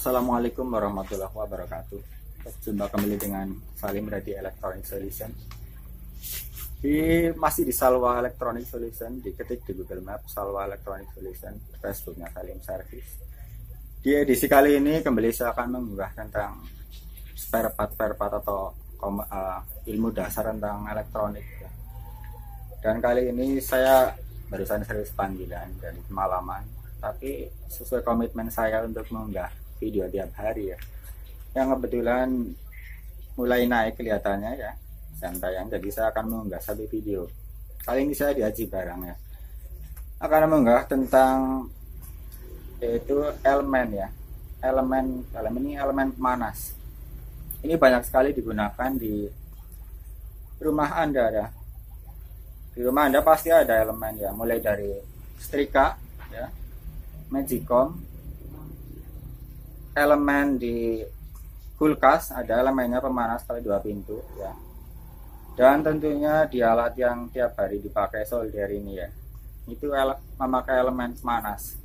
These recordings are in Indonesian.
Assalamualaikum warahmatullahi wabarakatuh. Jumpa kembali dengan Salim dari Electronic Solution. Masih di Salwa Electronic Solution, diketik di Google Maps Salwa Electronic Solution, Facebooknya Salim Service. Di edisi kali ini kembali saya akan mengunggah tentang spare part atau ilmu dasar tentang elektronik. Dan kali ini saya barusan serius panggilan dari Malaman, tapi sesuai komitmen saya untuk mengunggah video tiap hari ya, yang kebetulan mulai naik kelihatannya ya, santayan. Jadi saya akan mengunggah satu video. Kali ini saya di Haji Barang ya, akan mengunggah tentang yaitu elemen ya, elemen ini elemen pemanas. Ini banyak sekali digunakan di rumah Anda ya. Di rumah Anda pasti ada elemen ya, mulai dari setrika ya, magicom, elemen di kulkas, ada elemennya pemanas kali 2 pintu ya. Dan tentunya di alat yang tiap hari dipakai solder ini ya, itu memakai elemen pemanas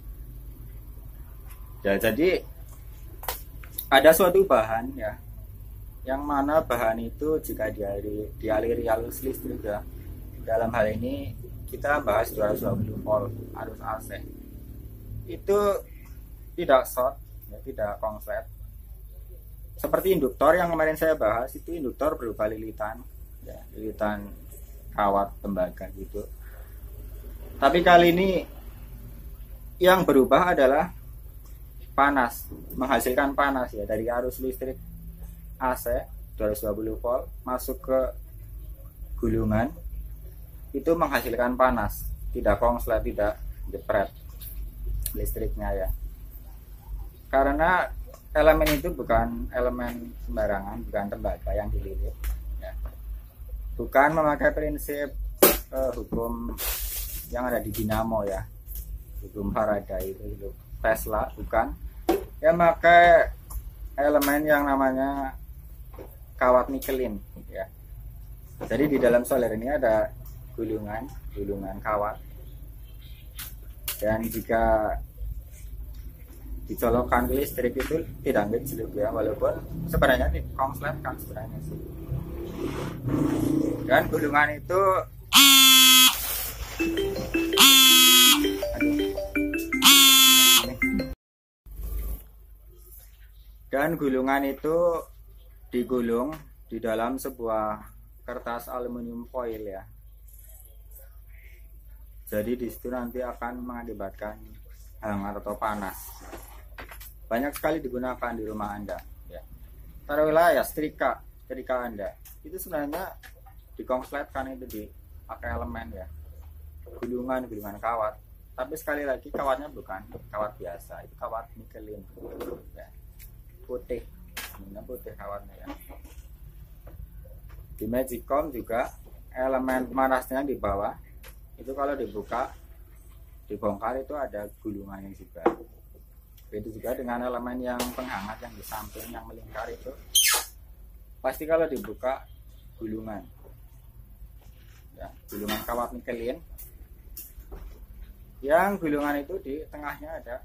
ya. Jadi ada suatu bahan ya, yang mana bahan itu jika dialiri arus listrik ya, dalam hal ini kita bahas 220 volt arus AC, itu tidak short ya, tidak konslet. Seperti induktor yang kemarin saya bahas, itu induktor berupa lilitan ya, lilitan kawat tembaga gitu. Tapi kali ini yang berubah adalah panas, menghasilkan panas ya, dari arus listrik AC 220 volt masuk ke gulungan, itu menghasilkan panas, tidak konslet, tidak jepret listriknya ya. Karena elemen itu bukan elemen sembarangan, bukan tembaga yang dililit ya. Bukan memakai prinsip hukum yang ada di dinamo ya, hukum Faraday itu Tesla, bukan. Ya, pakai elemen yang namanya kawat nikelin ya. Jadi di dalam solder ini ada gulungan kawat, dan jika dicolokkan ke listrik itu tidak ngejluk ya, walaupun sebenarnya di konslet kan sebenarnya sih. Dan gulungan itu digulung di dalam sebuah kertas aluminium foil ya. Jadi di situ nanti akan mengakibatkan hangat atau panas. Banyak sekali digunakan di rumah Anda ya. Taruhlah ya setrika Anda, itu sebenarnya dikonsletkan, itu dipakai elemen ya, gulungan kawat. Tapi sekali lagi kawatnya bukan kawat biasa, itu kawat nikelin ya, putih kawatnya ya. Di magicom juga elemen pemanasnya di bawah, itu kalau dibongkar itu ada gulungannya juga. Itu juga dengan elemen yang penghangat yang di samping yang melingkar itu, pasti kalau dibuka gulungan ya, gulungan kawat nikelin, yang gulungan itu di tengahnya ada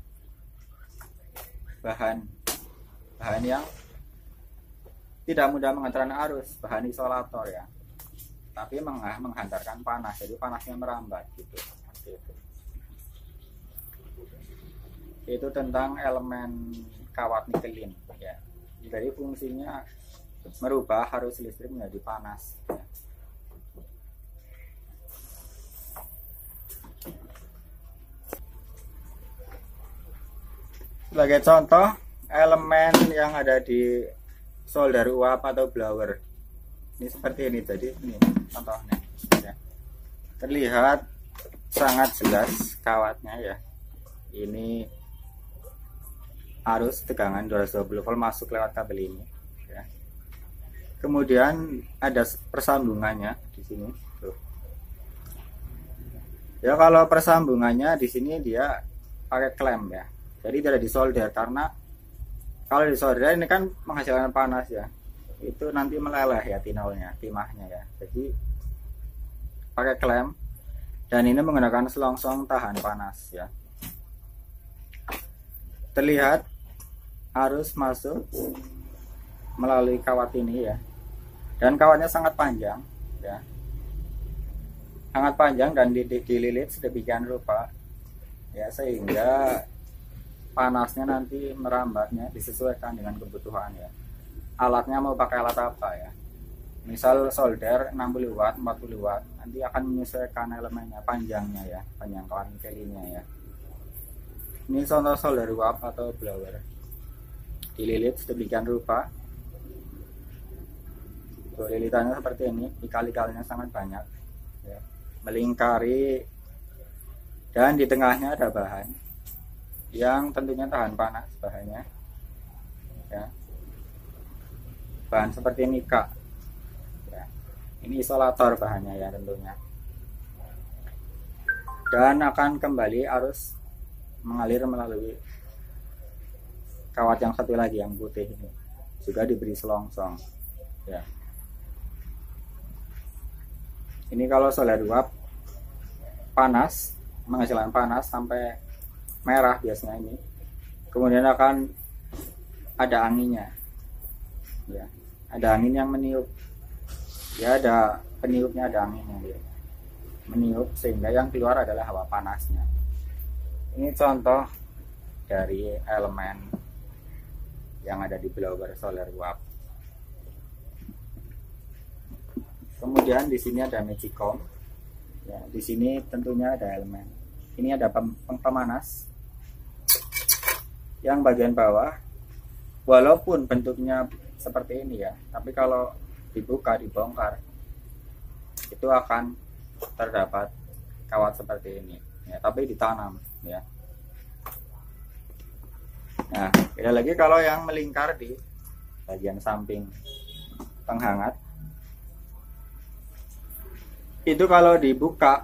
bahan yang tidak mudah mengantarkan arus, bahan isolator ya, tapi menghantarkan panas, jadi panasnya merambat gitu. Itu tentang elemen kawat nikelin ya. Jadi fungsinya merubah arus listrik menjadi panas ya. Sebagai contoh, elemen yang ada di solder uap atau blower ini seperti ini. Jadi ini contohnya ya. Terlihat sangat jelas kawatnya ya. Ini arus tegangan 220 volt masuk lewat kabel ini ya. Kemudian ada persambungannya di sini tuh. Ya, kalau persambungannya di sini dia pakai klem ya. Jadi tidak disolder, karena kalau disolder ini kan menghasilkan panas ya. Itu nanti meleleh ya timahnya ya. Jadi pakai klem, dan ini menggunakan selongsong tahan panas ya. Terlihat arus masuk melalui kawat ini ya, dan kawatnya sangat panjang ya, sangat panjang dan dililit sedemikian rupa ya, sehingga panasnya nanti merambatnya disesuaikan dengan kebutuhan ya. Alatnya mau pakai alat apa ya, misal solder 60 watt 40 watt, nanti akan menyesuaikan elemennya, panjangnya ya, panjang kawat nikelinya ya. Ini contoh solder uap atau blower, dililit sedemikian rupa. Tuh, lilitannya seperti ini, ikal-ikalnya sangat banyak ya, melingkari, dan di tengahnya ada bahan yang tentunya tahan panas bahannya ya, bahan seperti nika ya. Ini isolator bahannya ya tentunya, dan akan kembali arus mengalir melalui kawat yang satu lagi yang putih ini, juga diberi selongsong ya. Ini kalau solder uap panas, menghasilkan panas sampai merah biasanya ini, kemudian akan ada anginnya ya, ada angin yang meniup ya, ada peniupnya, ada anginnya ya, meniup sehingga yang keluar adalah hawa panasnya. Ini contoh dari elemen yang ada di blower solder uap. Kemudian di sini ada magicom ya, di sini tentunya ada elemen. Ini ada pemanas yang bagian bawah, walaupun bentuknya seperti ini ya, tapi kalau dibuka, dibongkar, itu akan terdapat kawat seperti ini ya, tapi ditanam ya. Nah, beda lagi kalau yang melingkar di bagian samping penghangat, itu kalau dibuka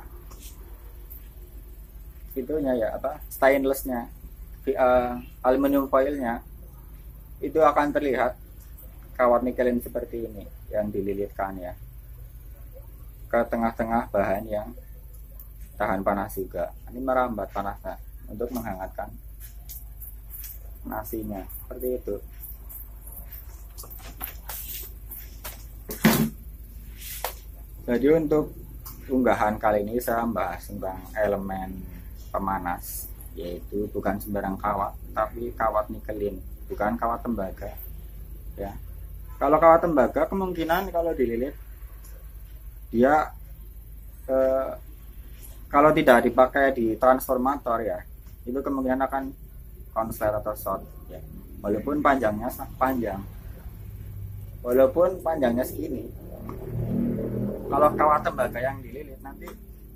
itunya ya, apa, stainlessnya, aluminium foilnya, itu akan terlihat kawat nikelin seperti ini yang dililitkan ya, ke tengah-tengah bahan yang tahan panas juga. Ini merambat panasnya untuk menghangatkan nasinya, seperti itu. Jadi untuk unggahan kali ini saya membahas tentang elemen pemanas, yaitu bukan sembarang kawat, tapi kawat nikelin, bukan kawat tembaga ya. Kalau kawat tembaga kemungkinan kalau dililit dia kalau tidak dipakai di transformator ya, itu kemungkinan akan konslet atau short ya, walaupun panjangnya panjang, walaupun panjangnya segini. Kalau kawat tembaga yang dililit nanti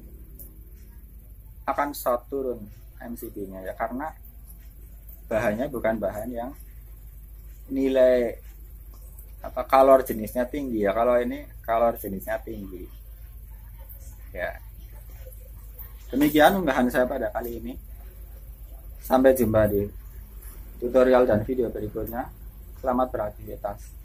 akan short turun MCB-nya ya, karena bahannya bukan bahan yang nilai apa, kalor jenisnya tinggi ya. Kalau ini kalor jenisnya tinggi ya. Demikian unggahan saya pada kali ini. Sampai jumpa di tutorial dan video berikutnya. Selamat beraktivitas.